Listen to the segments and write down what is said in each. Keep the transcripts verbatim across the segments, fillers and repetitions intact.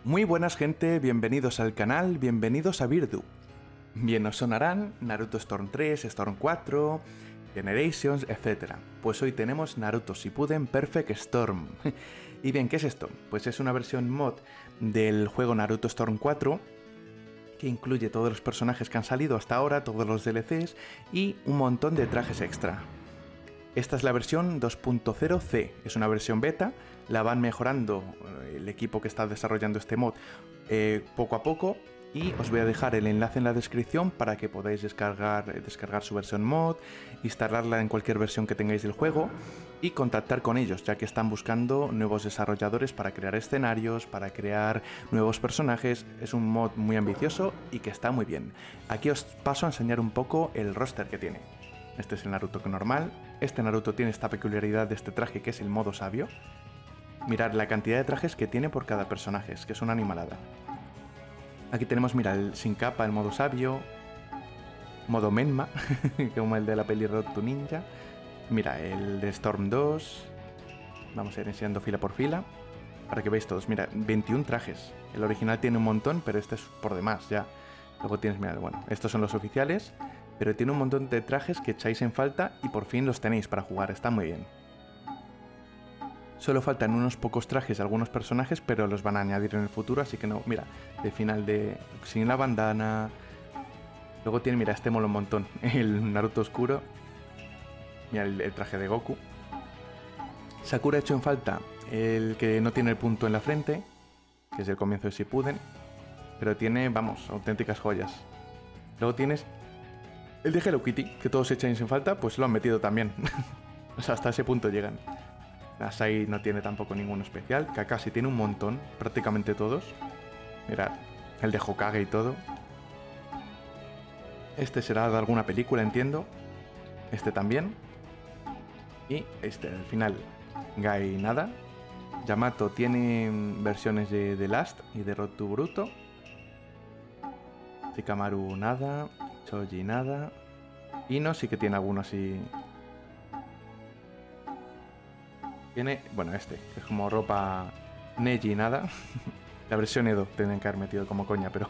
Muy buenas gente, bienvenidos al canal, bienvenidos a Virdu. Bien os sonarán Naruto Storm tres, Storm cuatro, Generations, etcétera. Pues hoy tenemos Naruto Shippuden Perfect Storm. Y bien, ¿qué es esto? Pues es una versión mod del juego Naruto Storm cuatro que incluye todos los personajes que han salido hasta ahora, todos los D L Cs y un montón de trajes extra. Esta es la versión dos punto cero C, es una versión beta, la van mejorando el equipo que está desarrollando este mod eh, poco a poco y os voy a dejar el enlace en la descripción para que podáis descargar, descargar su versión mod, instalarla en cualquier versión que tengáis del juego y contactar con ellos, ya que están buscando nuevos desarrolladores para crear escenarios, para crear nuevos personajes. Es un mod muy ambicioso y que está muy bien. Aquí os paso a enseñar un poco el roster que tiene. Este es el Naruto normal. Este Naruto tiene esta peculiaridad de este traje que es el modo sabio. Mirad la cantidad de trajes que tiene por cada personaje, es que es una animalada. Aquí tenemos, mira, el sin capa, el modo sabio, modo Menma, como el de la peli Road to Ninja. Mira, el de Storm dos. Vamos a ir enseñando fila por fila para que veáis todos. Mira, veintiún trajes. El original tiene un montón, pero este es por demás ya. Luego tienes, mira, bueno, estos son los oficiales. Pero tiene un montón de trajes que echáis en falta y por fin los tenéis para jugar, está muy bien. Solo faltan unos pocos trajes de algunos personajes, pero los van a añadir en el futuro, así que no, mira, de final de... sin la bandana... Luego tiene, mira, este mola un montón, el Naruto oscuro. Mira, el, el traje de Goku. Sakura ha hecho en falta el que no tiene el punto en la frente, que es el comienzo de Shippuden, pero tiene, vamos, auténticas joyas. Luego tienes... el de Hello Kitty, que todos echáis en falta, pues lo han metido también. O sea, hasta ese punto llegan. Asai no tiene tampoco ninguno especial. Kakashi tiene un montón, prácticamente todos. Mirad, el de Hokage y todo. Este será de alguna película, entiendo. Este también. Y este, al final, Gai nada. Yamato tiene versiones de The Last y de Road to Boruto. Shikamaru nada. Choji nada. Ino sí que tiene alguno así. Tiene, bueno, este, que es como ropa Neji nada. La versión Edo tienen que haber metido como coña, pero...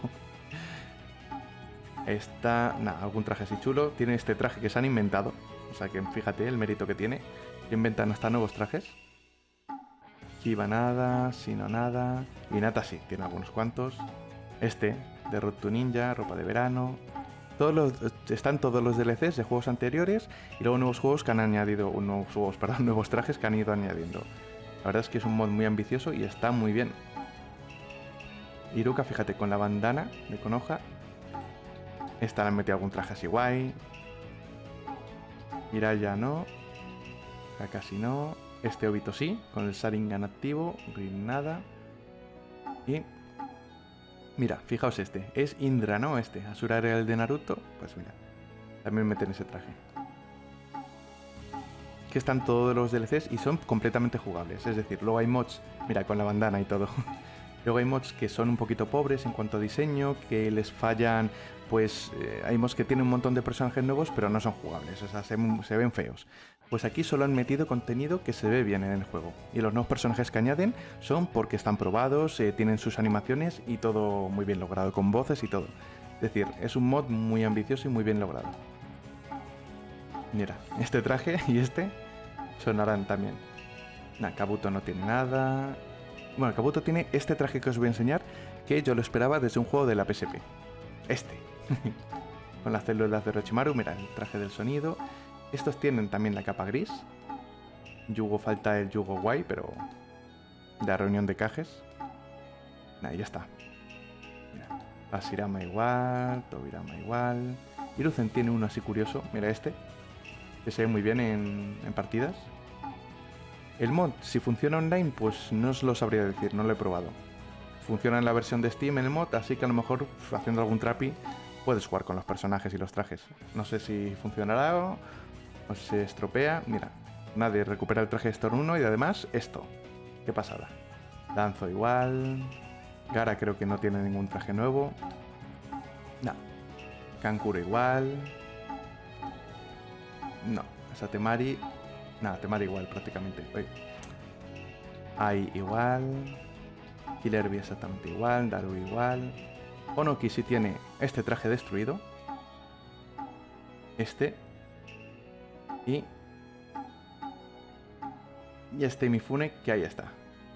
Esta, nada, algún traje así chulo. Tiene este traje que se han inventado. O sea que fíjate el mérito que tiene. Que inventan hasta nuevos trajes. Kiba nada, Shino nada. Hinata sí, tiene algunos cuantos. Este, de Road to Ninja, ropa de verano. Todos los, están todos los D L Cs de juegos anteriores y luego nuevos juegos que han añadido, nuevos juegos, perdón, nuevos trajes que han ido añadiendo. La verdad es que es un mod muy ambicioso y está muy bien. Iruka, fíjate, con la bandana de Konoha. Esta le han metido algún traje así guay. Jiraiya no. Kakashi no. Este Obito sí, con el Sharingan activo. Rin nada. Y... mira, fijaos este, es Indra, ¿no? Este, Asura era el de Naruto, pues mira, también meten ese traje. Que están todos los D L Cs y son completamente jugables, es decir, luego hay mods, mira, con la bandana y todo. Luego hay mods que son un poquito pobres en cuanto a diseño, que les fallan, pues eh, hay mods que tienen un montón de personajes nuevos, pero no son jugables, o sea, se, se ven feos. Pues aquí solo han metido contenido que se ve bien en el juego. Y los nuevos personajes que añaden son porque están probados, eh, tienen sus animaciones y todo muy bien logrado, con voces y todo. Es decir, es un mod muy ambicioso y muy bien logrado. Mira, este traje y este sonarán también. Nah, Kabuto no tiene nada. Bueno, Kabuto tiene este traje que os voy a enseñar, que yo lo esperaba desde un juego de la P S P. Este. Con las células de Orochimaru, mira, el traje del sonido. Estos tienen también la capa gris. Yugo, falta el Yugo guay, pero... de la reunión de cajes. Nah, ya está. Mira, Hashirama igual, Tobirama igual. Hiruzen tiene uno así curioso, mira este. Que se ve muy bien en, en partidas. El mod, si funciona online, pues no os lo sabría decir, no lo he probado. Funciona en la versión de Steam en el mod, así que a lo mejor haciendo algún trapi puedes jugar con los personajes y los trajes. No sé si funcionará o, o se estropea. Mira, nadie recupera el traje de Storm uno y además esto. Qué pasada. Danzo igual. Gaara creo que no tiene ningún traje nuevo. No. Kankuro igual. No, esa Temari... nada, Temari igual prácticamente. Ai igual. Killer Bee exactamente igual, Daru igual. Onoki sí tiene este traje destruido. Este. Y... Y este Mifune, que ahí está.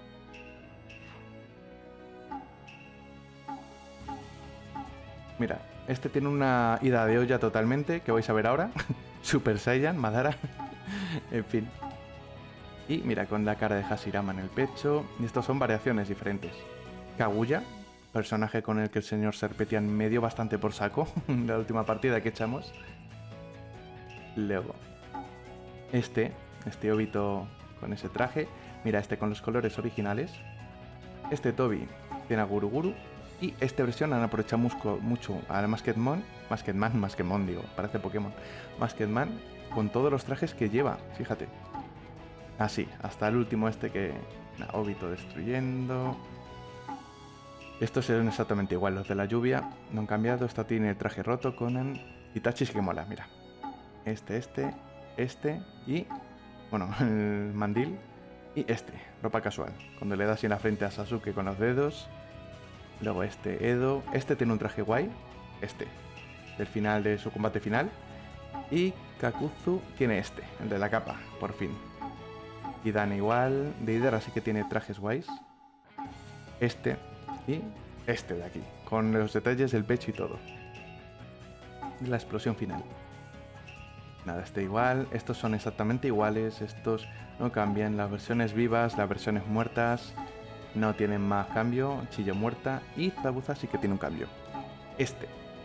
Mira, este tiene una ida de olla totalmente, que vais a ver ahora. Super Saiyan, Madara. En fin. Y mira, con la cara de Hashirama en el pecho. Y estos son variaciones diferentes. Kaguya, personaje con el que el señor Serpetian me dio bastante por saco en la última partida que echamos. Luego, este, este Obito con ese traje. Mira, este con los colores originales. Este Tobi tiene a Guru Guru. Y esta versión han aprovechado mucho, mucho al Masketman, Masketman, Masketman digo, parece Pokémon. Masketman con todos los trajes que lleva, fíjate. Así, hasta el último este que... Nah, Obito destruyendo... Estos serán exactamente igual, los de la lluvia no han cambiado. Esta tiene el traje roto, Conan. Itachi sí que mola, mira. Este, este, este y... Bueno, el mandil. Y este, ropa casual. Cuando le das así en la frente a Sasuke con los dedos. Luego este, Edo. Este tiene un traje guay. Este, del final de su combate final. Y Kakuzu tiene este, el de la capa, por fin. Y Dan igual. De Idara sí que tiene trajes guays. Este y este de aquí, con los detalles del pecho y todo. Y la explosión final. Nada, este igual. Estos son exactamente iguales. Estos no cambian. Las versiones vivas, las versiones muertas no tienen más cambio. Chillo muerta. Y Zabuza sí que tiene un cambio. Este.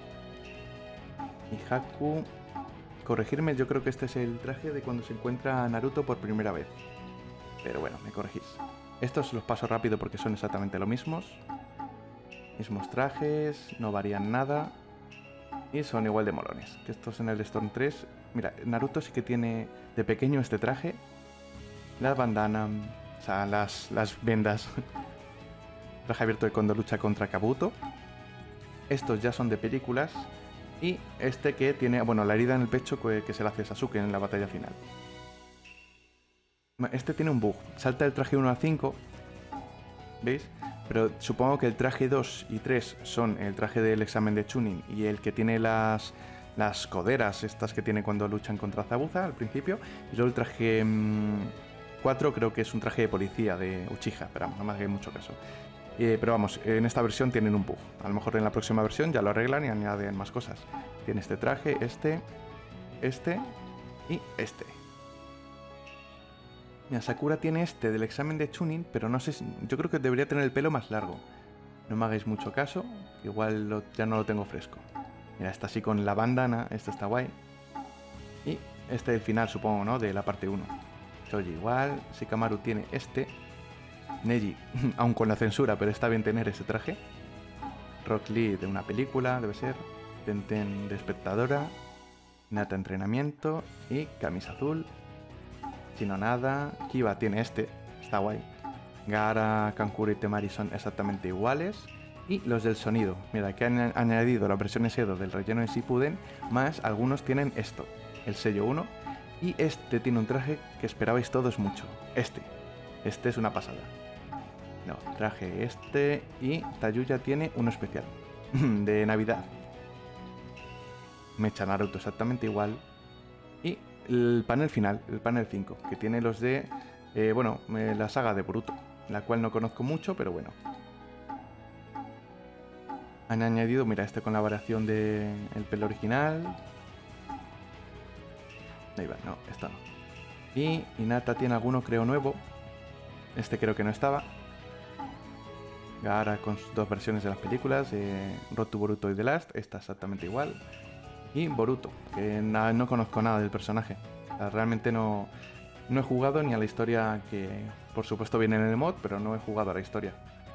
Y Haku... Corregirme, yo creo que este es el traje de cuando se encuentra a Naruto por primera vez. Pero bueno, me corregís. Estos los paso rápido porque son exactamente los mismos. Mismos trajes, no varían nada. Y son igual de molones. Que estos en el Storm tres... Mira, Naruto sí que tiene de pequeño este traje. La bandana, o sea, las, las vendas. Traje abierto de cuando lucha contra Kabuto. Estos ya son de películas. Y este que tiene, bueno, la herida en el pecho que, que se le hace a Sasuke en la batalla final. Este tiene un bug. Salta el traje uno a cinco. ¿Veis? Pero supongo que el traje dos y tres son el traje del examen de Chunin y el que tiene las, las coderas, estas que tiene cuando luchan contra Zabuza al principio. Y luego el traje mmm, cuatro creo que es un traje de policía de Uchiha, pero vamos, no me hagáis mucho caso. Eh, pero vamos, en esta versión tienen un bug. A lo mejor en la próxima versión ya lo arreglan y añaden más cosas. Tiene este traje, este, este y este. Mira, Sakura tiene este del examen de Chunin, pero no sé si... Yo creo que debería tener el pelo más largo. No me hagáis mucho caso, que igual lo, ya no lo tengo fresco. Mira, está así con la bandana, este está guay. Y este del final, supongo, ¿no? De la parte uno. Choji igual, Shikamaru tiene este. Neji, aún con la censura, pero está bien tener ese traje. Rock Lee de una película, debe ser. Tenten de espectadora. Nata entrenamiento y camisa azul. Chino nada. Kiba tiene este, está guay. Gaara, Kankuro y Temari son exactamente iguales. Y los del sonido, mira, que han añadido las versiones Edo del relleno de Shippuden, más algunos tienen esto, el sello uno. Y este tiene un traje que esperabais todos mucho, este. Este es una pasada. No, traje este y Tayuya tiene uno especial, de Navidad. Mecha Naruto exactamente igual. Y el panel final, el panel cinco, que tiene los de, eh, bueno, eh, la saga de Boruto, la cual no conozco mucho, pero bueno. Han añadido, mira, este con la variación del pelo original. Ahí va, no, esto no. Y Hinata tiene alguno, creo, nuevo. Este creo que no estaba. Gaara con sus dos versiones de las películas, eh, Road to Boruto y The Last, esta exactamente igual. Y Boruto, que na, no conozco nada del personaje. O sea, realmente no, no he jugado ni a la historia que, por supuesto, viene en el mod, pero no he jugado a la historia.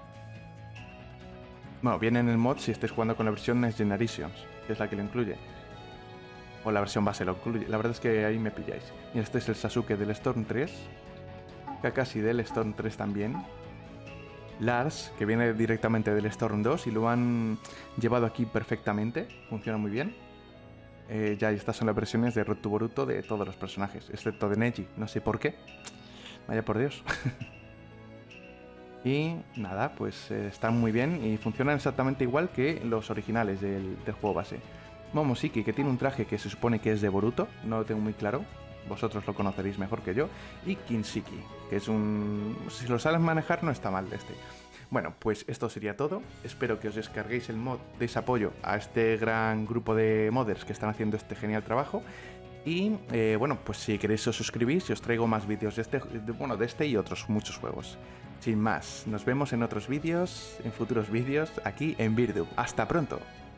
Bueno, viene en el mod si estáis jugando con la versión Next Generations, que es la que lo incluye. O la versión base lo incluye. La verdad es que ahí me pilláis. Y este es el Sasuke del Storm tres. Kakashi del Storm tres también. Lars, que viene directamente del Storm dos y lo han llevado aquí perfectamente. Funciona muy bien. Eh, ya estas son las versiones de Road to Boruto de todos los personajes, excepto de Neji. No sé por qué. Vaya por Dios. Y nada, pues eh, están muy bien y funcionan exactamente igual que los originales del, del juego base. Momoshiki, que tiene un traje que se supone que es de Boruto, no lo tengo muy claro, vosotros lo conoceréis mejor que yo. Y Kinshiki, que es un... si lo sabes manejar no está mal este. Bueno, pues esto sería todo. Espero que os descarguéis el mod, deis apoyo a este gran grupo de modders que están haciendo este genial trabajo. Y eh, bueno, pues si queréis os suscribís y os traigo más vídeos de este, de, bueno, de este y otros muchos juegos. Sin más, nos vemos en otros vídeos, en futuros vídeos, aquí en Birdub. ¡Hasta pronto!